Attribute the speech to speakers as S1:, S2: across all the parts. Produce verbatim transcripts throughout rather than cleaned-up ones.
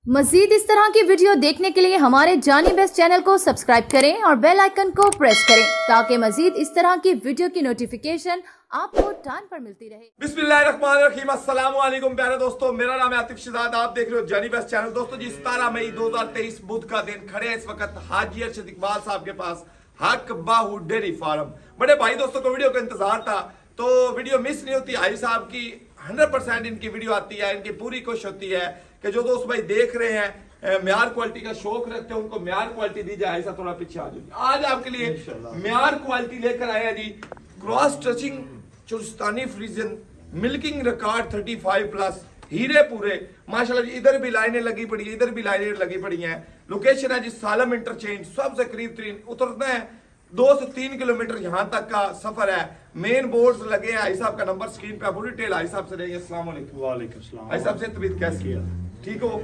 S1: मजीद इस तरह की वीडियो देखने के लिए हमारे जानी बेस्ट चैनल को सब्सक्राइब करें और बेल आइकन को प्रेस करें ताकि मजीद इस तरह की वीडियो की नोटिफिकेशन आपको टाइम पर मिलती रहे।
S2: बिस्मिल्लाहिर्रहमानिर्रहीम, अस्सलाम वालेकुम प्यारे दोस्तों, मेरा नाम है आतिफ शहजाद, आप देख रहे हो जानी बेस्ट चैनल। दोस्तों जी सतारह मई दो हजार तेईस बुध का दिन, खड़े हैं इस वक्त हाजी अरशद इकबाल साहब के पास, हक बाहू डेयरी फार्म। बड़े भाई दोस्तों को वीडियो का इंतजार था तो वीडियो मिस नहीं होती। हाजी साहब की हंड्रेड परसेंट इनकी वीडियो आती है, इनकी पूरी कोशिश होती है कि जो दोस्त भाई देख रहे हैं म्यार क्वालिटी का शौक रखते हैं उनको म्यार क्वालिटी दी जाए। ऐसा थोड़ा पीछे आ जाइए, आज आपके लिए म्यार क्वालिटी लेकर आए हैं जी। Cross touching Cholistani Friesian milking record thirty five plus हीरे पूरे माशाल्लाह जी। इधर भी लाइनें लगी पड़ी है, इधर भी लाइनें लगी पड़ी हैं। लोकेशन है जी सालम इंटरचेंज, सबसे करीब तरीन उतरना है, दो से तीन किलोमीटर यहाँ तक का सफर है। मेन बोर्ड लगे हैं। आई साहब का नंबर स्क्रीन पे, पूरी डिटेल आई साहब से देंगे। अस्सलाम वालेकुम।
S3: वालेकुम सलाम।
S2: आई साहब से तबीयत कैसी है? ठीक हो?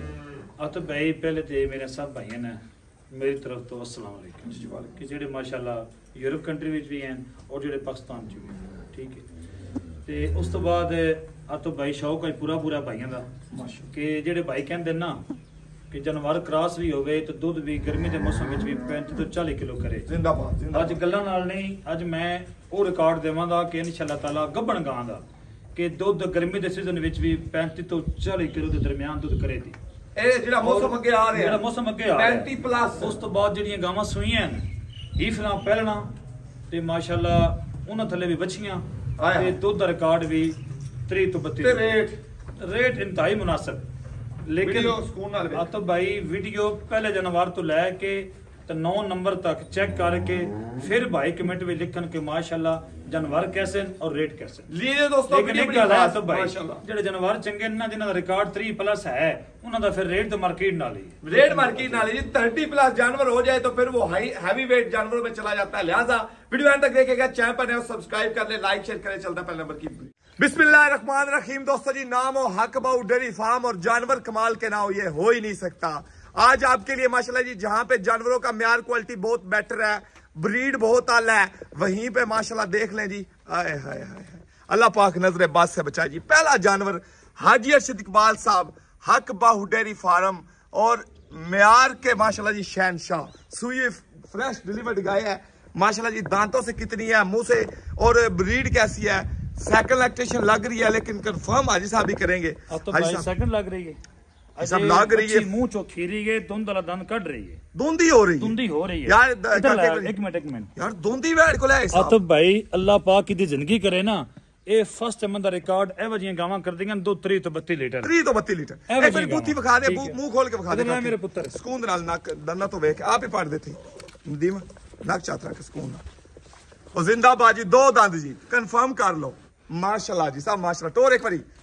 S3: तो भाई पहले तो मेरे सब भाई ने मेरी तरफ तो अस्सलाम वालेकुम कि जेडे माशाल्लाह यूरोप कंट्री विच भी हैं और जेडे पाकिस्तान च भी हैं, ठीक है। ते उस तो बाद आ तो भाई शौक है पूरा पूरा भाइयों का कि जेडे भाई कहते ना कि जानवर क्रॉस भी होवे तो दुध भी गर्मी के मौसम में भी पैंती तो चालीस किलो करे। जिंदाबाद। अज गल्लां नाल नहीं, अज मैं वो रिकॉर्ड देवांगा कि इंशाअल्लाह ताला गब्बन गां दा कि दुध गर्मी के सीजन विच भी पैंती तो चालीस किलो के दरमियान दुध करे दी।
S2: ਇਹ ਜਿਹੜਾ ਮੌਸਮ ਅੱਗੇ ਆ ਰਿਹਾ
S3: ਜਿਹੜਾ ਮੌਸਮ ਅੱਗੇ ਆ ਰਿਹਾ
S2: पैंती ਪਲੱਸ।
S3: ਉਸ ਤੋਂ ਬਾਅਦ ਜਿਹੜੀਆਂ ਗਾਵਾਂ ਸੂਈਆਂ ਨੇ ਹੀਫਲਾਂ ਪਹਿਲਣਾ ਤੇ ਮਾਸ਼ਾਅੱਲਾ ਉਹਨਾਂ ਥੱਲੇ ਵੀ ਬੱਚੀਆਂ ਤੇ ਦੁੱਧ ਦਾ ਰਿਕਾਰਡ ਵੀ तीस ਤੋਂ बत्तीस
S2: ਤੇ ਰੇਟ
S3: ਰੇਟ ਇੰਤਹਾਈ ਮੁਨਾਸਿਬ। ਲੇਕਿਨ
S2: ਵੀਡੀਓ ਸਕੂਨ ਨਾਲ ਵੇਖ।
S3: ਆਤੋ ਭਾਈ ਵੀਡੀਓ ਪਹਿਲੇ ਜਨਵਰ ਤੋਂ ਲੈ ਕੇ ਤੇ नौ नंबर तक चेक करके फिर भाई कमेंट में लिखन के माशाल्लाह जानवर कैसे और रेट कैसे।
S2: लीजिए दोस्तों,
S3: लेकिन एक गल है तो भाई ਜਿਹੜੇ जानवर ਚੰਗੇ ਨੇ ਜਿਨ੍ਹਾਂ ਦਾ ਰਿਕਾਰਡ तीस प्लस है ਉਹਨਾਂ ਦਾ ਫਿਰ रेट तो मार्केट नाल ही
S2: रेट मार्केट नाल ही। तीस प्लस जानवर हो जाए तो फिर वो हाई हैवी वेट जानवरों में चला जाता है। लिहाजा वीडियो एंड तक देखेगा, चैनल पर नए सब्सक्राइब कर ले, लाइक शेयर करें। चलता पहले नंबर की बिस्मिल्लाहिर्रहमानिर्रहीम। दोस्तों जी नाम हो हक बाहू डेयरी फार्म और जानवर कमाल के ना हो ये हो ही नहीं सकता। आज आपके लिए माशाल्लाह जी जहां पे जानवरों का म्यार क्वालिटी बहुत बेटर है, ब्रीड बहुत आला है, वहीं पे माशाल्लाह देख लें जी। आए हाय हाय अल्लाह पाक नजरे बात से बचाए जी। पहला जानवर हाजी अरशद इकबाल साहब, हक बाहू डेयरी फार्म और म्यार के माशाल्लाह जी शहनशाह, सुई फ्रेश डिलीवर्ड गाय है माशाल्लाह जी। दांतों से कितनी है, मुंह से, और ब्रीड कैसी है, सेकंड लैक्टेशन लग रही है लेकिन कंफर्म हाजी साहब ही करेंगे।
S3: सेकंड लग रही है,
S2: सब लाग रही है,
S3: मुंह चो खीरी गए, धुंध वाला दंद कट रही है,
S2: धुंधी हो रही है,
S3: धुंधी हो रही है
S2: यार।
S3: एक मिनट एक मिनट
S2: यार धुंधी बैठ को ले
S3: तो भाई अल्लाह पाक की जिंदगी करे ना, ये फर्स्ट टाइम दा रिकॉर्ड एवं जियां गावां कर देंगे दो तीस तो बत्तीस लीटर
S2: तीस तो बत्तीस लीटर। एक बार बूथी दिखा दे, मुंह खोल के दिखा दे
S3: मेरे पुत्र
S2: सुकून नाल नक दन्ना तो वेख आप ही पाड़ देते दीवा नक चातरा के सुकून नाल। और जिंदाबाद जी, दो दंद जी कंफर्म कर लो माशाल्लाह जी साहब, माशाल्लाह। टोर एक बारी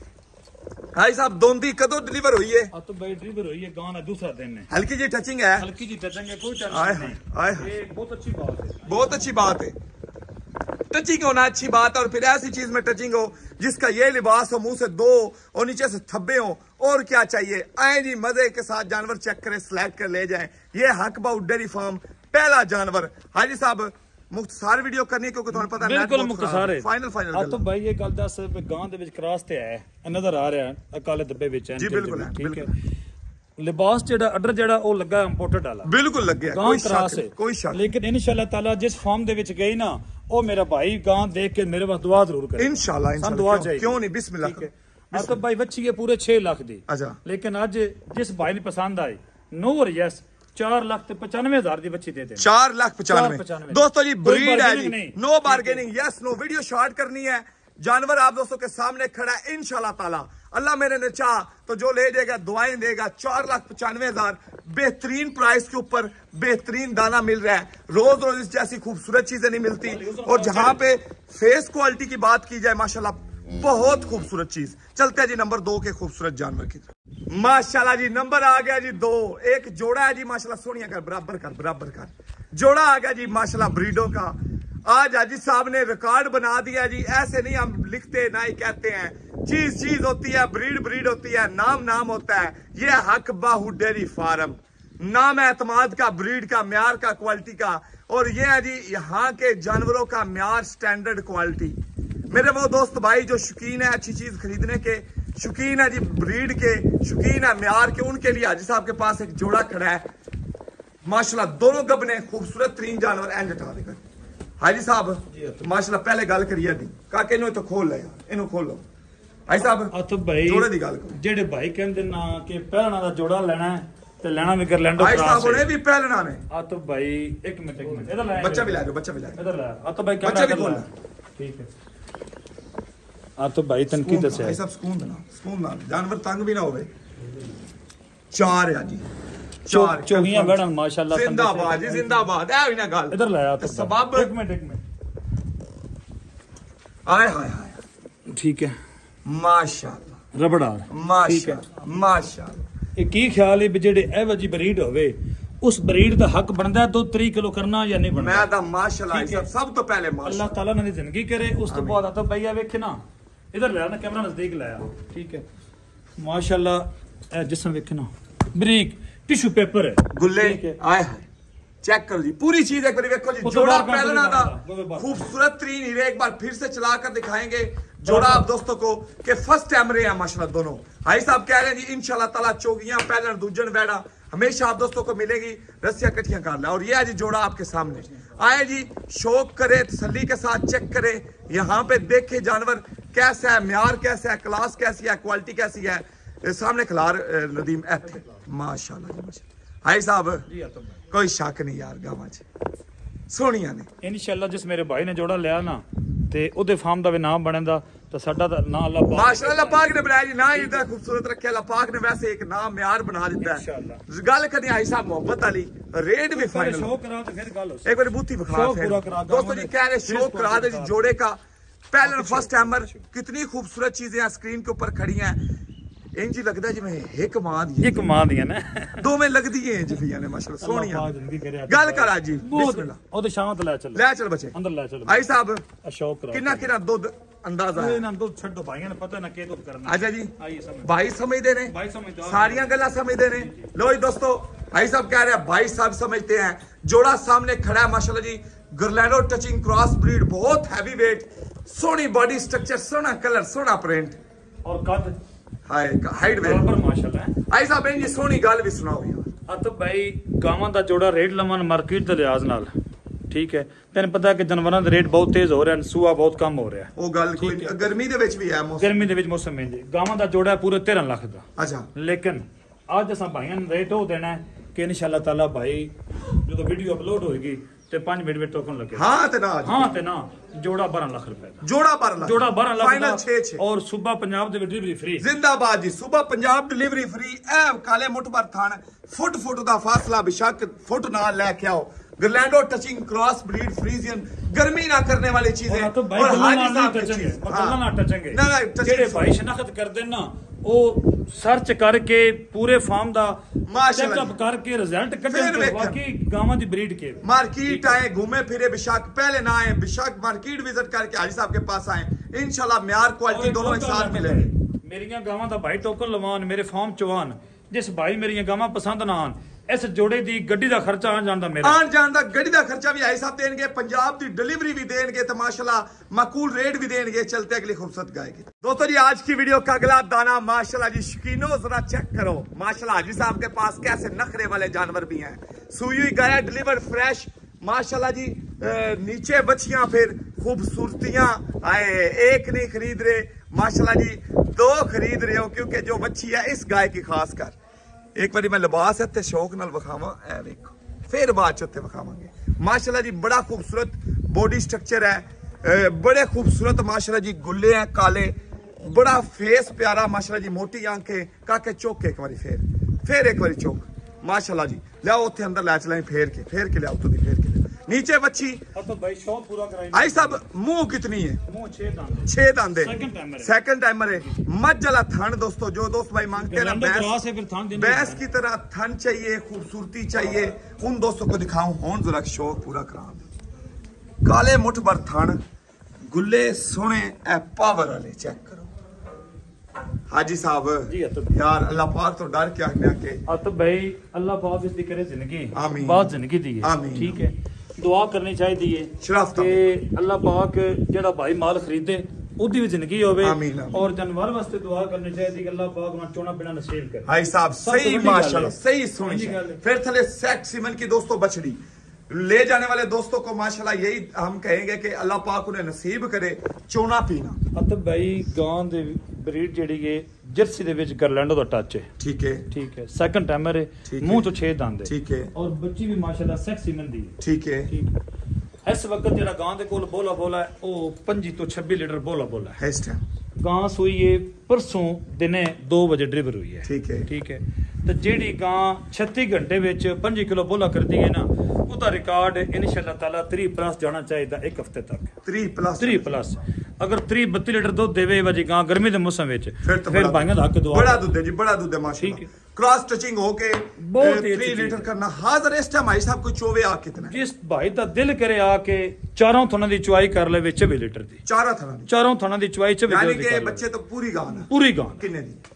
S2: भाई साहब दोंदी कदों डिलीवर हुई है?
S3: तो भाई डिलीवर हुई है, गाना दूसरा दिन है।
S2: हल्की जी टचिंग है,
S3: हल्की जी टचिंग है, कोई टेंशन नहीं।
S2: आए
S3: ये बहुत अच्छी बात है,
S2: बहुत अच्छी बात है। टचिंग होना अच्छी बात है, और फिर ऐसी चीज में टचिंग हो जिसका ये लिबास हो, मुंह से दो और नीचे से थब्बे हो, और क्या चाहिए। आए जी मजे के साथ जानवर चेक करें, सिलेक्ट कर ले जाएं। ये हक बाहू डेयरी फार्म पहला जानवर। हाजी साहब मुख्तसार वीडियो करनी क्योंकि तुम्हें पता है
S3: बिल्कुल मुख्तसार है।
S2: फाइनल फाइनल
S3: तो भाई ये गल दस गांव दे विच क्रॉस ते है नजर आ रहा है काले डब्बे विच है
S2: जी, बिल्कुल है,
S3: ठीक है। लिबास जेड़ा अडर जेड़ा ओ लगा इंपोर्टेड वाला
S2: बिल्कुल लग गया,
S3: कोई क्रॉस है,
S2: कोई शक।
S3: लेकिन इंशाल्लाह ताला जिस फार्म दे विच गई ना ओ मेरा भाई गांव देख के मेरे पास दुआ जरूर करे
S2: इंशाल्लाह इंशाल्लाह।
S3: दुआ चाहिए,
S2: क्यों नहीं, बिस्मिल्लाह।
S3: तो भाई बच्ची है पूरे छह लाख दी।
S2: अच्छा,
S3: लेकिन आज जिस भाई ने पसंद आई नो और यस चार लाख पचानवे हजार की बच्ची दे दे।
S2: चार लाख पचानवे दोस्तों जी ब्रीड है जी, no bargaining, yes no. Video short करनी है, जानवर आप दोस्तों के सामने खड़ा है इंशाल्लाह ताला। अल्लाह मेरे ने चाह तो जो ले जाएगा दुआएं देगा। चार लाख पचानवे हजार बेहतरीन प्राइस के ऊपर बेहतरीन दाना मिल रहा है। रोज रोज इस जैसी खूबसूरत चीजें नहीं मिलती। और जहां पे फेस क्वालिटी की बात की जाए माशाल्लाह बहुत खूबसूरत चीज। चलते हैं जी नंबर दो के खूबसूरत जानवर की तरफ। माशाल्लाह जी नंबर आ गया जी दो। एक जोड़ा है जी माशाल्लाह, सोनिया कर बराबर कर बराबर कर। जोड़ा आ गया जी माशाल्लाह ब्रीडों का। आज हाजी साहब ने रिकॉर्ड बना दिया जी। ऐसे नहीं हम लिखते ना ही कहते हैं, चीज चीज होती है, ब्रीड ब्रीड होती है, नाम नाम होता है। ये हक बाहू डेयरी फार्म, नाम है एतमाद का, ब्रीड का, म्यार का, क्वालिटी का। और ये है जी यहाँ के जानवरों का म्यार, स्टैंडर्ड क्वालिटी। मेरे वो दोस्त भाई जो शौकीन है अच्छी चीज खरीदने के, शौकीन है जी ब्रीड के, शौकीन है म्यार के, उनके लिए हाजी साहब के पास एक जोड़ा खड़ा है माशाल्लाह। दोनों गबने खूबसूरत तरीन जानवर एंड हटा देकर हाजी साहब माशाल्लाह। पहले गल करिए दी काके इन्हों तो खोल ले इन्हों खोलो हाजी साहब।
S3: अतुब भाई
S2: जोड़े दी गल करो
S3: जेडे भाई कहंदे ना कि पहलना दा जोड़ा लेना है ते लेना भी कर लैंडो
S2: हाजी साहब उन्हें भी पहलना ने।
S3: अतुब भाई एक मिनट एक मिनट इधर ले
S2: बच्चा भी ला दो बच्चा भी ला
S3: इधर ले अतुब भाई
S2: बच्चा भी खोल
S3: ठीक है। अतुब भाई तनकी दसे
S2: भाई साहब सुकून देना सुकून ना जानवर तंग भी ना होवे। चार है जी चार
S3: चौगियां बैठन माशाल्लाह
S2: जिंदाबाद जी जिंदाबाद है ना गल
S3: इधर ले आ
S2: सबब
S3: एक मिनट एक मिनट
S2: आए हाय हाय
S3: ठीक है
S2: माशाल्लाह
S3: रबड़ार
S2: माशाल्लाह माशाल्लाह।
S3: ਇਹ ਕੀ ਖਿਆਲ ਹੈ ਵੀ ਜਿਹੜੇ ਇਹੋ ਜਿਹੀ ਬਰੀਡ ਹੋਵੇ ਉਸ ਬਰੀਡ ਦਾ ਹੱਕ ਬਣਦਾ ਦੋ तीस ਕਿਲੋ ਕਰਨਾ ਜਾਂ ਨਹੀਂ ਬਣਦਾ।
S2: ਮੈਂ ਤਾਂ ਮਾਸ਼ਾਅੱਲਾ ਸਭ ਸਭ ਤੋਂ ਪਹਿਲੇ ਮਾਸ਼ਾਅੱਲਾ
S3: ਅੱਲਾਹ ਤਾਲਾ ਨੇ ਜ਼ਿੰਦਗੀ ਕਰੇ ਉਸ ਤੋਂ ਬਾਅਦ ਤਾਂ ਭਈਆ ਵੇਖੇ ਨਾ ਇਧਰ ਲੈ ਨਾ ਕੈਮਰਾ ਨਜ਼ਦੀਕ ਲਾਇਆ ਠੀਕ ਹੈ ਮਾਸ਼ਾਅੱਲਾ। ਇਹ ਜਿਸਮ ਵੇਖੇ ਨਾ ਬਰੀਕ टिश्यू पेपर है
S2: गुल्ले आए हाय चेक करो जी पूरी चीज एक बार देखो जी। जोड़ा पहलना था खूबसूरत तरीन हीरे एक बार फिर से चलाकर दिखाएंगे जोड़ा आप दोस्तों को कि फर्स्ट टाइम रहे हैं माशाल्लाह दोनों। हाई साहब कह रहे हैं जी इंशाल्लाह ताला चौगियां पहलन दूजन बैठा हमेशा आप दोस्तों को मिलेगी रस्सियां कट्ठियां कर ला। और ये है जी जोड़ा आपके सामने आए जी शौक करे तसल्ली के साथ चेक करे यहाँ पे देखे जानवर कैसा है म्यार कैसा है क्लास कैसी है क्वालिटी कैसी है। सामने खिलार नदीम एथे माशाल्लाह जी माशाल्लाह। हाई साहब कोई शक नहीं यार गावां च सोहणियां ने
S3: इंशाल्लाह जिस मेरे भाई ने जोड़ा लिया ना ते ओदे फार्म दा भी नाम बनदा तो साडा दा नाम अल्लाह पाक
S2: माशाल्लाह पाक ने बनाया जी ना इतना खूबसूरत रखे अल्लाह पाक ने वैसे एक नाम म्यार बना दिता है इंशाल्लाह। गल कदी हाई साहब मोहब्बत वाली रेट भी फाइनल
S3: शो करा तो फिर गल
S2: एक बार बूथी बखा दोस्तों जी कह रहे शो करा दे जी जोड़े का पहले फर्स्ट टाइमर कितनी खूबसूरत चीजें स्क्रीन के ऊपर खड़ी हैं इंज लगदा जिवें एक मां दी एक
S3: मां दी ना
S2: दो में लगदी है इंज पियां ने माशाल्लाह सोहणियां। गल कर जी बिस्मिल्लाह
S3: ओदे शाम ते ले चल
S2: ले चल बच्चे
S3: अंदर ले चल
S2: भाई साहब
S3: शौक करा
S2: कितना कितना दूध अंदाजा है
S3: ना दूध छड्डो भाईयां ने पता ना के दूध करना।
S2: अच्छा जी भाई समझदे ने
S3: भाई समझदे
S2: सारियां गल्लां समझदे ने। लो जी दोस्तों भाई साहब कह रहे हैं भाई साहब समझते हैं। जोड़ा सामने खड़ा है माशाल्लाह जी गर्लैंडो टचिंग क्रॉस ब्रीड बहुत हैवी वेट सोहनी बॉडी स्ट्रक्चर सोहना कलर सोहना प्रिंट और कद हाय हाइट वे
S3: माशाल्लाह।
S2: आई साहब इंजी सोहनी गल भी सुनाओ यार।
S3: अतुब भाई गावां दा जोड़ा रेट लमन मार्केट दे लिहाज नाल ठीक है तैਨੂੰ पता कि जानवरां दे रेट बहुत तेज हो रहे हैं सूआ बहुत कम हो रहा है ਉਹ ਗੱਲ ਕੋਈ
S2: गर्मी ਦੇ ਵਿੱਚ ਵੀ ਹੈ ਮੌਸਮ
S3: गर्मी ਦੇ ਵਿੱਚ ਮੌਸਮ में जी गावां दा जोड़ा पूरे तेरह लाख ਦਾ।
S2: अच्छा
S3: लेकिन आज असां भाईयां ने रेट हो देना है कि इंशाल्लाह ताला भाई ਜਦੋਂ ਵੀਡੀਓ ਅਪਲੋਡ ਹੋਏਗੀ ਤੇ पाँच मिनट ਵਿੱਚ टोकन लगे
S2: हां ते ना
S3: हां ते ना जोड़ा बारह लाख रुपए का
S2: जोड़ा बारह लाख
S3: जोड़ा बारह लाख
S2: फाइनल छह छह
S3: और सुबह पंजाब दे डिलीवरी फ्री
S2: जिंदाबाद जी सुबह पंजाब डिलीवरी फ्री ए काले मुठबर थान फुट फुट दा फासला बेशक फुट नाल लेके आओ Girolando touching cross breed Friesian गर्मी ना करने वाली चीजें
S3: और, तो भाई और हाजी साहब टचेंगे मतलब ना टचेंगे
S2: ना ना
S3: जेड़े भाई शनाख्त कर देन ना ओ सर्च करके पूरे फार्म दा चेकअप करके रिजल्ट कढन ते बाकी गावां दी ब्रीड के
S2: मार्केट आए घूमे फिरे बेशक पहले ना आए बेशक मार्केट विजिट करके हाजी साहब के पास आए इंशाल्लाह म्यार क्वालिटी दोनों एक साथ मिलेंगे।
S3: मेरियां गावां दा भाई टोकन लवान मेरे फार्म चवान जिस भाई मेरियां गावां पसंद ना आन इस जोड़े दी गड्डी दा खर्चा आन जान दा मेरा
S2: आन जान दा गड्डी दा खर्चा भी हाई साहब देंगे पंजाब दी डिलीवरी भी देंगे तो माशाल्लाह माकूल रेट भी देंगे। चलते अगली खूबसूरत गाएगी दोस्तों जी आज की वीडियो का अगला दाना माशाल्लाह जी शकीनो जरा चेक करो माशाल्लाह हाजी साहब के पास कैसे नखरे वाले जानवर भी हैं। सुई हुई गाय डिलीवर फ्रेश माशाल्लाह जी नीचे बच्चियां फिर खूबसूरतियां आए एक नहीं खरीद रहे माशाल्लाह जी दो खरीद रहे हो क्योंकि जो बच्ची है इस गाय की खास कर एक बारी मैं लिबास है शौक नाल विखावा ए देखो फिर बाद चौथे विखावांगे माशाल्लाह जी बड़ा खूबसूरत बॉडी स्ट्रक्चर है बड़े खूबसूरत माशाल्लाह जी गुल्ले हैं काले बड़ा फेस प्यारा माशाल्लाह जी मोटी आंखें काके चौक एक बारी फिर फिर एक बारी चौक माशाल्लाह जी लियाओ उत्थे अंदर लै चलाएं फेर के फेर के लियाओ तो दी फेर के नीचे बच्ची
S3: तो भाई शौक पूरा कराई
S2: आई साहब मुंह कितनी है
S3: मुंह छह दांत
S2: छह दांत
S3: सेकंड
S2: टाइमर है मझ वाला थन दोस्तों जो दोस्त भाई मांगते हैं ना भैंस भैंस की तरह थन चाहिए खूबसूरती चाहिए उन दोस्तों को दिखाऊं होन जरा शौक पूरा करा काले मुठ भर थन गुल्ले सोने ए पावर वाले चेक करो हाजी साहब
S3: जी
S2: यार अल्लाह पाक तो डर के आखने के
S3: तो भाई अल्लाह पाक इसकी करे जिंदगी
S2: आमीन
S3: बहुत जिंदगी दी है ठीक है दुआ करनी चाहिए है कि अल्लाह पाक जेड़ा भाई माल खरीदे ਉਹਦੀ ਵੀ ਜ਼ਿੰਦਗੀ ਹੋਵੇ
S2: आमीन, आमीन।
S3: और जानवर वास्ते दुआ करनी चाहिए कि अल्लाह पाक उन्हें चोना पीना नसीब करे।
S2: भाई साहब सही माशाल्लाह सही सुनी। फिर थले सेट सीमन की दोस्तों बछड़ी ले जाने वाले दोस्तों को माशाल्लाह यही हम कहेंगे कि अल्लाह पाक उन्हें नसीब करे चोना पीना।
S3: अतब भाई गां दे ब्रीड जेड़ी है जर्सी दे विच गरलैंडो दा टच है।
S2: ठीक है
S3: ठीक है सेकंड टाइमर है, मुंह तो छह दंद है।
S2: ठीक है
S3: और बच्ची भी माशाल्लाह सेक्सी मंदी है।
S2: ठीक है
S3: ठीक है। इस वक्त जेड़ा गां दे कोल बोला बोला है ओ पच्चीस तो छब्बीस लीटर बोला बोला है इस टाइम। गां सोई है परसों दिने दो बजे डिलीवर हुई है।
S2: ठीक है
S3: ठीक है। तो जेड़ी गां छत्तीस घंटे विच पाँच किलो बोला करदी है ना, ਉਹਦਾ ਰਿਕਾਰਡ ਇਨਸ਼ਾਅੱਲਾ ਤਾਲਾ तीस प्लस ਜਾਣਾ ਚਾਹੀਦਾ ਇੱਕ ਹਫਤੇ ਤੱਕ।
S2: तीस प्लस
S3: तीस प्लस अगर तीस बत्तीस लीटर दुੱਧ ਦੇਵੇ ਵਜੀ ਗਾਂ ਗਰਮੀ ਦੇ ਮੌਸਮ ਵਿੱਚ
S2: ਫਿਰ
S3: ਭਾਈਆਂ ਦਾ ਹੱਕ ਦੁਆ
S2: ਬੜਾ ਦੁੱਧ ਹੈ ਜੀ, ਬੜਾ ਦੁੱਧ ਹੈ ਮਾਸ਼ਾਅੱਲਾ। क्रॉस टचिंग होके
S3: बहुत
S2: तीन लीटर करना हाजिर इस टाइम भाई साहब को चोवे आ कितना
S3: जिस भाई दा दिल करे आके चारों थना दी चुआई कर ले छब्बीस लीटर दी।
S2: चारों थना दी
S3: चारों थना दी चुआई छब्बीस
S2: यानी कि बच्चे तो पूरी गां है।
S3: पूरी गां
S2: कितने दी?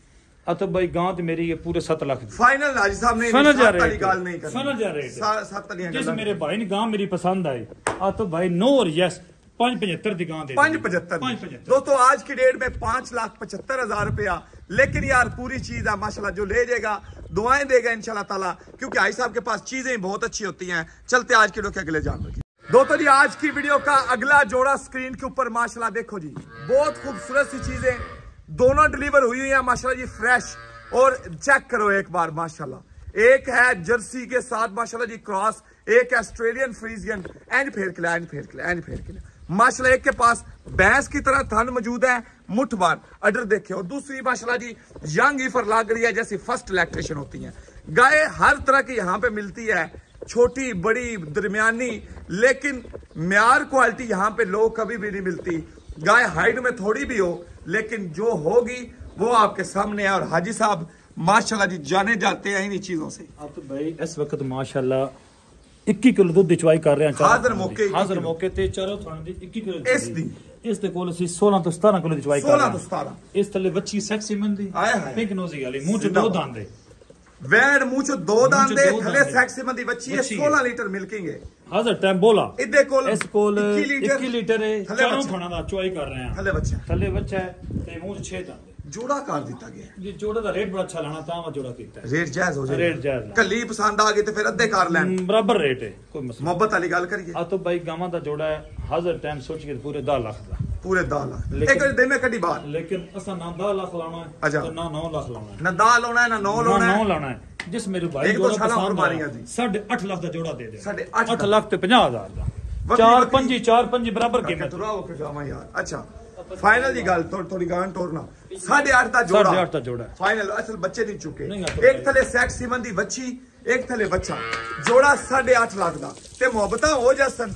S3: अतब भाई गां ते मेरी ये पूरे सात लाख दी
S2: फाइनल हाजी साहब ने
S3: फाइनल जा रहे
S2: गाल नहीं करनी
S3: फाइनल जा रहे
S2: सात वाली
S3: जिस मेरे भाई ने गां मेरी पसंद आई अतब भाई नो और यस पांच पचहत्तर दी गां दे
S2: पांच पचहत्तर दोस्तों आज की डेट में पांच लाख पचहत्तर हजार रुपया। लेकिन यार पूरी चीज है माशाल्लाह, जो ले जाएगा दुआएं देगा इंशाल्लाह ताला, क्योंकि भाई साहब के पास चीजें बहुत अच्छी होती हैं। चलते आज के के अगले जानवर की दोस्तों जी। आज की वीडियो का अगला जोड़ा स्क्रीन के ऊपर माशाल्लाह देखो जी, बहुत खूबसूरत सी चीजें दोनों डिलीवर हुई हुई है माशाल्लाह जी फ्रेश। और चेक करो एक बार माशाल्लाह, एक है जर्सी के साथ माशाल्लाह जी क्रॉस, एक ऑस्ट्रेलियन फ्रीजियन। एंड फेर के एंड फेर के एंड फेर के माशाल्लाह एक के पास भैंस की तरह थन मौजूद है, मुठ बार अडर देखे। और दूसरी माशाल्लाह जी यंग ईफर लाग रही है जैसी फर्स्ट लैक्टेशन होती है। गाय हर तरह की यहाँ पे मिलती है, छोटी बड़ी दरमियानी, लेकिन म्यार क्वालिटी यहाँ पे लो कभी भी नहीं मिलती। गाय हाइट में थोड़ी भी हो लेकिन जो होगी वो आपके सामने है। और हाजी साहब माशाल्लाह जी जाने जाते हैं इन्हीं चीजों से।
S3: अब तो भाई इस वक्त माशाल्लाह इक्की किलो दुੱਧ ਦੀ ਚੁਆਈ ਕਰ ਰਹੇ ਹਾਂ।
S2: ਹਾਜ਼ਰ ਮੌਕੇ
S3: ਹਾਜ਼ਰ ਮੌਕੇ ਤੇ ਚਾਰੋਂ ਥਾਂ ਦੀ ਇੱਕੀ ਕਿਲੋ
S2: ਇਸ ਦੀ
S3: ਇਸ ਦੇ ਕੋਲ ਅਸੀਂ सोलह ਤੋਂ सतारह ਕਿਲੋ ਦੀ ਚੁਆਈ ਕਰ ਰਹੇ ਹਾਂ।
S2: सोलह ਤੋਂ सतारह
S3: ਇਸ ਥੱਲੇ ਬੱਚੀ ਸੈਕਸੀ ਮੰਦੀ
S2: ਆਏ ਹਾਏ
S3: ਪਿੰਕ ਨੋਜ਼ੀ ਵਾਲੀ, ਮੂੰਹ ਚ ਦੋ ਦੰਦ ਹੈ,
S2: वैड मुंह चो दो दांदे थले सेक्सी मंदी बच्ची है। सोलह लीटर मिल्किंग है।
S3: हाजर टाइम बोला
S2: इदे कोल
S3: इस कोल
S2: इक्की
S3: लीटर है। चारों खाना दा चुआई कर रहे हैं।
S2: थले बच्चा
S3: थले बच्चा है ते मुंह छह दांत
S2: जोड़ा कर दिता गया
S3: जी। जोड़ा दा रेट बड़ा अच्छा लाना ता वा जोड़ा कीता है।
S2: रेट जायज हो जाए,
S3: रेट जायज
S2: कली पसंद आ गई ते फिर अद्धे कर लेन,
S3: बराबर रेट है, कोई मसला
S2: मोहब्बत वाली गल करिए।
S3: आ तो भाई गावां दा जोड़ा है हाजर टाइम सोच के पूरे दस लाख दा,
S2: पूरे दस लाख एक दिन में कड़ी बात।
S3: लेकिन असा ना दस लाख लाना है तो ना नौ लाख लाना है,
S2: ना दस लाना है ना नौ लाना है,
S3: नौ लाना है। जिस मेरे भाई जोड़ा पसंद है साढ़े आठ लाख दा जोड़ा दे दे,
S2: साढ़े
S3: आठ लाख ते पचास हजार दा, चार पंजी चार पंजी बराबर कीमत।
S2: अच्छा फाइनल जी गल थोड़ी गान टोरना साढ़े आठ का जोड़ा,
S3: साढ़े आठ का जोड़ा
S2: फाइनल। असल बच्चे नहीं चुके, एक थले सेक्स सीमन दी बच्ची, एक थले बच्चा, जोड़ा साढ़े आठ लाख दा ते मोहब्बतां हो जासन।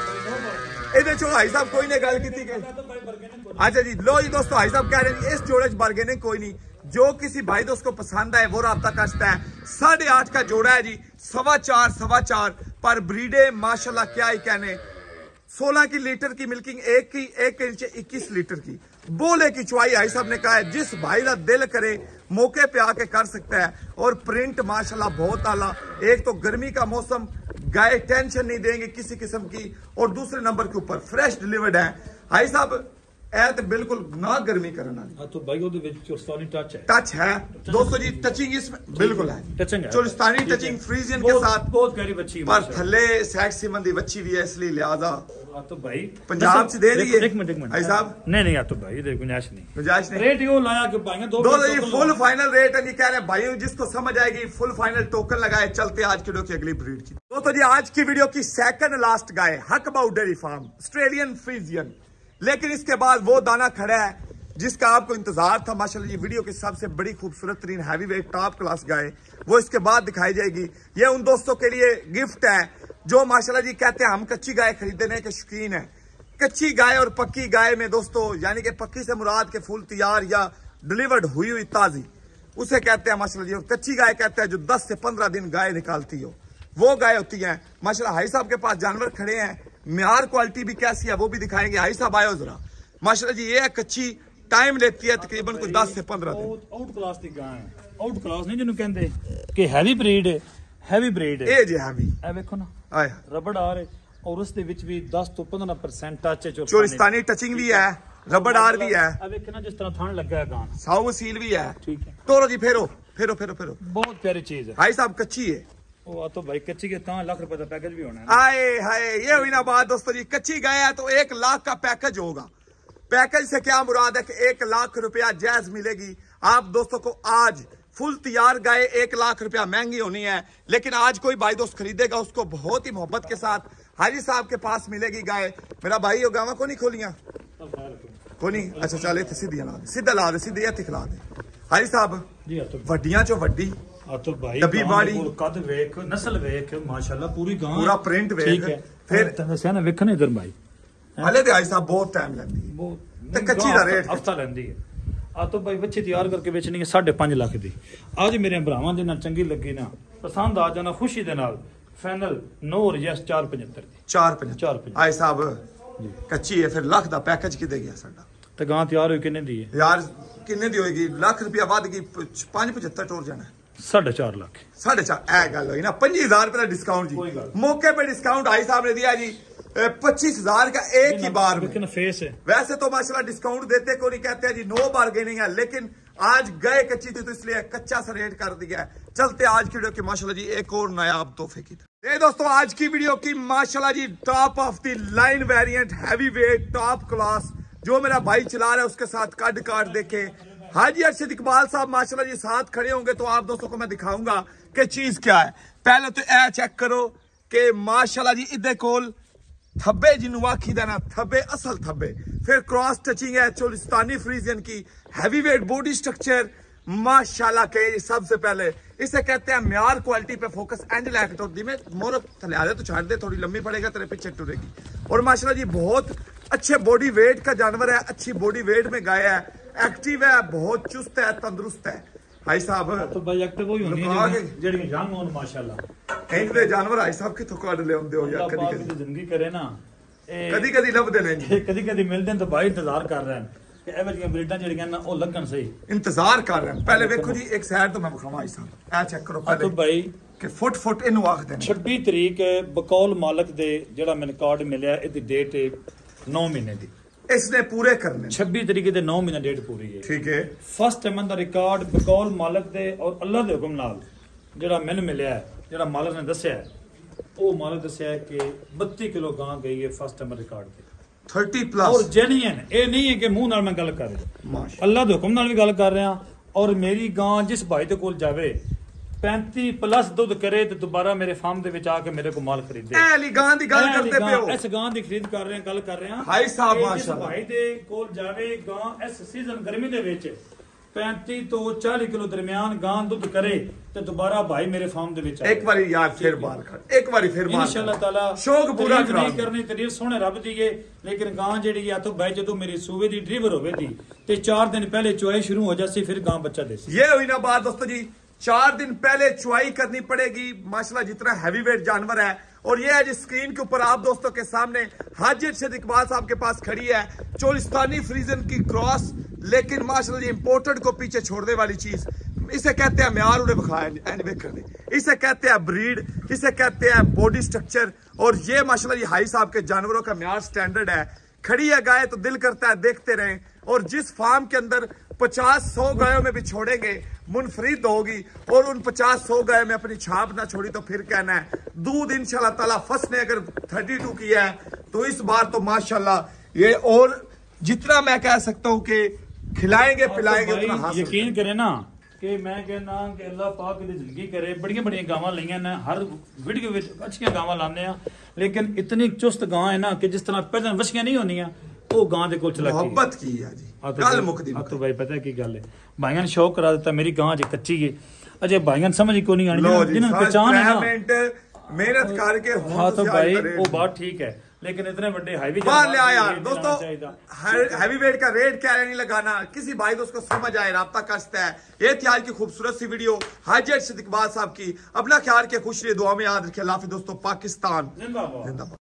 S2: इहदे चो भाई साहब कोई ने गल कीती के अच्छा जी लो जी दोस्तों, भाई साहब कह रहे हैं इस जोड़े च बार्गेनिंग कोई नहीं, जो किसी भाई दोस्त को पसंद आए वो राब्ता कर सकता है। साढ़े आठ का जोड़ा है जी, सवा चार सवा चार पर ब्रीडे माशाल्लाह क्या ही कहने। सोलह की लीटर की मिल्किंग, एक की एक के नीचे इक्कीस लीटर की बोले की चुवाई भाई साहब ने कहा है। जिस भाई का दिल करे मौके पे आके कर सकता है। और प्रिंट माशाल्लाह बहुत आला। एक तो गर्मी का मौसम, गाय टेंशन नहीं देंगे किसी किस्म की, और दूसरे नंबर के ऊपर फ्रेश डिलीवर्ड है भाई साहब। ऐ तो बिल्कुल ना गर्मी करना
S3: हां तो भाई ओदे विच चोरस्तानी टच है,
S2: टच है दोस्तों जी, टचिंग इसमें बिल्कुल है,
S3: टचिंग है
S2: चोरस्तानी टचिंग फ्रीजियन के साथ।
S3: बहुत प्यारी बच्ची है
S2: पर थल्ले सेक्स सीमन दी बच्ची भी है, इसलिए लिहाजा
S3: तो भाई
S2: पंजाब से दे रही है।
S3: एक मिनट एक मिनट
S2: भाई साहब
S3: नहीं नहीं तो भाई दे गुंजाइश नहीं,
S2: गुंजाइश नहीं।
S3: रेट यो लाया कि भाई दो
S2: दो ये फुल फाइनल रेट है, ये कह रहे हैं भाई जिसको समझ आएगी फुल फाइनल टोकन लगाए। चलते आज की वीडियो की अगली ब्रीड की दोस्तों जी। आज की वीडियो की सेकंड लास्ट गाय हक about dairy farm Australian Friesian. लेकिन इसके बाद वो दाना खड़ा है जिसका आपको इंतजार था माशाल्लाह जी। वीडियो की सबसे बड़ी खूबसूरत तरीन हैवी वेट टॉप क्लास गाय वो इसके बाद दिखाई जाएगी। ये उन दोस्तों के लिए गिफ्ट है जो माशाल्लाह जी कहते हैं हम कच्ची गाय खरीदने के शौकीन है। कच्ची गाय और पक्की गाय में दोस्तों, यानी कि पक्की से मुराद के फुल तैयार या डिलीवर्ड हुई हुई ताजी, उसे कहते हैं माशाल्लाह जी। और कच्ची गाय कहते हैं जो दस से पंद्रह दिन गाय निकालती हो, वो गाय होती है माशाल्लाह। हाई साहब के पास जानवर खड़े हैं, म्यार क्वालिटी भी कैसी है वो भी दिखाएंगे। हाई साहब आयो जरा माशाल्लाह जी। ये है कच्ची, टाइम लेती है तकरीबन कोई दस से पंद्रह दिन।
S3: आउट क्लास की गाय है, आउट क्लास नहीं जिन्होंने कहते कि हैवी ब्रीड है, हैवी ब्रीड है
S2: ए जी हैवी।
S3: ए देखो ना
S2: आया
S3: रबड़ आ रहे और उसके विच भी दस तो पंद्रह परसेंट टच है,
S2: चोरिस्तानी टचिंग भी है। रबड़दार भी है।
S3: अब एक ना जिस तरह थान लगा है गान
S2: साउ वसील भी है।
S3: ठीक है,
S2: तोरो जी फेरो फेरो फेरो फेरो।
S3: बहुत प्यारी चीज है
S2: भाई साहब, कच्ची है
S3: वो तो भाई, कच्ची के ता लाख रुपए का पैकेज भी होना है।
S2: आए हाय, ये हुई ना बात दोस्तों जी। कच्ची गाय है तो एक लाख का पैकेज होगा। पैकेज से क्या मुराद है कि एक लाख रुपया जायज मिलेगी आप दोस्तों को। आज फुल तैयार गाय एक लाख रुपया महंगी होनी है, लेकिन आज कोई भाई दोस्त खरीदेगा उसको बहुत ही मोहब्बत के साथ हाजी साहब के पास मिलेगी गाय। मेरा भाई हो गावा को नहीं खोलिया को नहीं। अच्छा चल इतने सीधी ला दे, सीधा ला दे, सीधे हथ खिला दे हाजी साहब जी। वड्डियां चो वड्डी
S3: तो भाई
S2: बाड़ी
S3: कद वेख, नस्ल वेख, माशाल्लाह पूरी गां,
S2: पूरा प्रिंट वेख। फिर
S3: दसया ना वेखने इधर भाई
S2: हले ते हाजी साहब बहुत टाइम लेंदी है ते कच्ची दा रेट
S3: हफ्ता लेंदी है। आ तो भाई बच्चे तैयार करके बेचनी है साढ़े पांच लाख दी। आज मेरे भरावां दे ना चंगी लगी ना पसंद आ जाना खुशी दे नाल फाइनल नूर यस चार पचहत्तर दी।
S2: चार पचहत्तर
S3: चार पचहत्तर
S2: हाजी साहब कच्ची है। फिर लाख दा पैकेज किदे गया साडा?
S3: ते गां तैयार होई किन्ने दी है
S2: यार? किन्ने दी होएगी? लाख रुपया वध गई, पांच पचहत्तर टोर जाना
S3: साढ़े चार लाख।
S2: साढ़े चार ए गल हुई ना। पच्चीस हजार रुपये का डिस्काउंट जी, मौके पे डिस्काउंट हाई साहब ने दिया जी पच्चीस हजार का एक ही बार में।
S3: फेस है
S2: वैसे तो माशाल्लाह डिस्काउंट देते को नहीं, कहते हैं जी नो बार्गेनिंग है, लेकिन आज गए कच्ची थी तो इसलिए कच्चा सा रेट कर दिया है। चलते आज की वीडियो की माशाल्लाह जी एक और नायाब तोहफे की तरफ। ये दोस्तों आज की वीडियो की माशाल्लाह जी top of the line variant heavy weight top class जो मेरा भाई चला रहा है उसके साथ कट काट देखे हाजी अरशद इकबाल साहब माशाल्लाह जी साथ खड़े होंगे तो आप दोस्तों को मैं दिखाऊंगा कि चीज क्या है। पहले तो ए चेक करो कि माशाल्लाह जी इधर कोल थब्बे जिन्हों आखी देना थब्बे असल थब्बे, फिर क्रॉस टचिंग है चोलिस्तानी फ्रीजियन की, हैवी वेट बॉडी स्ट्रक्चर माशाल्लाह के। सबसे पहले इसे कहते हैं म्यार क्वालिटी पे फोकस एंड लैकेट और में मोर थले आ तो छाड़ दे, थोड़ी लंबी पड़ेगा तेरे पीछे टुरेगी। और माशाल्लाह जी बहुत अच्छे बॉडी वेट का जानवर है, अच्छी बॉडी वेट में गाय है, एक्टिव है, बहुत चुस्त है, तंदुरुस्त है भाई साहब।
S3: तो भाई एक्टिव होई होनी है जेडी यंग होन माशाल्लाह।
S2: कहीं दे जानवर भाई साहब किथों काढ ले आंदे हो यार, कदी कदी
S3: जिंदगी करे ना
S2: कदी कदी लभदे नहीं,
S3: कदी कदी मिलदे हैं तो भाई इंतजार कर रहे हैं कि एवे जियां ब्रीडां जेड़ियां ना ओ लगन सही
S2: इंतजार कर रहे हैं। पहले देखो जी एक साइड तो मैं बखावा भाई साहब ए चेक करो पहले
S3: तो भाई
S2: कि फुट फुट इनु आख देने
S3: छब्बीस तरीक बकौल मालक दे जेड़ा मैंने कार्ड मिलया इदी डेट नौ महीने दी
S2: इसने पूरे करने
S3: छब्बीस तरीके दे नौ महीने डेट पूरी है।
S2: ठीक है,
S3: फर्स्ट टाइम दा रिकॉर्ड बकौल मालक दे और अल्लाह दे हुक्म नाल जेड़ा मैंने मिलया है, जेड़ा मालक ने दस्या है वो मालक दस्या है कि बत्ती किलो गां गई है फर्स्ट टाइम रिकॉर्ड ते
S2: तीस प्लस।
S3: और जेन्युइन ए नहीं है कि मुंह नाल मैं गल कर रहा, अल्लाह दे हुक्म नाल भी गल कर रहा। और मेरी गां जिस भाई दे कोल जावे पैंतीस प्लस दुध करे तो दोबारा मेरे फार्म दे विच आके मेरे को माल खरीदे।
S2: ए ली गां दी गल करते पे हो,
S3: इस गां दी खरीद कर रहे हैं, गल कर रहे हैं
S2: भाई साहब
S3: जिस
S2: माशाल्लाह।
S3: भाई दे कोल जावे गां इस सीजन गर्मी दे विच पैंतीस तो चालीस किलो दरमियान गां दुध करे तो दोबारा भाई मेरे फार्म दे विच
S2: एक बारी यार फिर बार कर एक बारी फिर मार
S3: इंशाअल्लाह ताला
S2: शौक पूरा करा
S3: नहीं करनी तारीफ सोने रब दी है। लेकिन गां जेड़ी या तो भाई जदों मेरी सूबे दी ड्रीवर होवे दी ते चार दिन पहले चुआई शुरू हो जासी फिर गां बच्चा देसी।
S2: ये हुई ना बात दोस्तों जी, चार दिन पहले चुआई करनी पड़ेगी माशाल्लाह जितना हैवी वेट जानवर है। और ये है जी स्क्रीन के ऊपर आप दोस्तों के सामने हाजी अरशद इकबाल साहब के पास खड़ी है चोलिस्तानी फ्रीजन की क्रॉस, लेकिन माशाल्लाह जी इंपोर्टेड को पीछे छोड़ने वाली चीज इसे कहते हैं म्यार उन्हें बखाया, इसे कहते हैं ब्रीड, इसे कहते हैं बॉडी स्ट्रक्चर। और ये माशाल्लाह जी हाई साहब के जानवरों का म्यार स्टैंडर्ड है। खड़ी है गाय तो दिल करता है देखते रहें। और जिस फार्म के अंदर पचास सौ गायों में भी छोड़ेंगे मुनफरिद होगी और उन पचास सौ गायों में अपनी छाप ना छोड़ी तो फिर कहना है दूध इंशाल्लाह ताला फर्स्ट ने अगर बत्तीस किया है तो इस बार तो माशाल्लाह ये और जितना मैं कह सकता हूँ कि खिलाएंगे पिलाएंगे उतना हासिल।
S3: यकीन करे ना कि मैं कहना कि अल्लाह पाक दी जिंदगी करे, बड़िया बड़िया गावां लईयां ने, हर वीडियो विच अच्छियां गावां लाने आ, लेकिन इतनी चुस्त गां है ना कि जिस तरह पहले वशियां नहीं होनियां वो गां दे कोल चला के
S2: मोहब्बत की है जी गल मुकदी।
S3: तो भाई पता है की गल है, भाईयां ने शौक करा देता मेरी गां जे कच्ची है अजय भाईयां समझ को नहीं आनी जिन्हां पहचान है ना
S2: मेहनत करके।
S3: हां तो भाई वो बात ठीक है, लेकिन इतने बड़े हाईवे
S2: बाहर ले आया यार दोस्तों। हैवी वेट का रेट क्या नहीं लगाना, किसी भाई दोस्त को समझ आए राब्ता कर सकता है। ये थी आज की खूबसूरत सी वीडियो हाजी अरशद इकबाल साहब की। अपना ख्याल के खुश रहिए, दुआ में याद रखिए। अल्लाह हाफिज़ दोस्तों, पाकिस्तान जिंदाबाद।